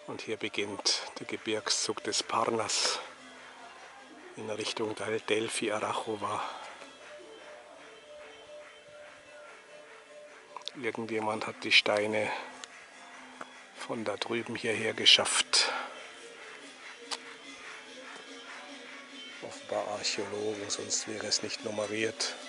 Und hier beginnt der Gebirgszug des Parnas in Richtung Delphi Arachova. Irgendjemand hat die Steine von da drüben hierher geschafft. Offenbar Archäologen, sonst wäre es nicht nummeriert.